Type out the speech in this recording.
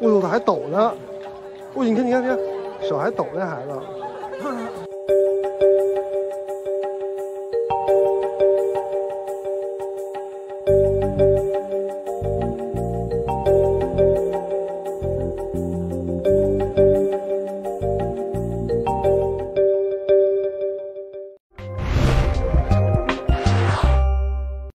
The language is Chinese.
哦呦，他还抖呢！哦，你看，手还抖，那孩子。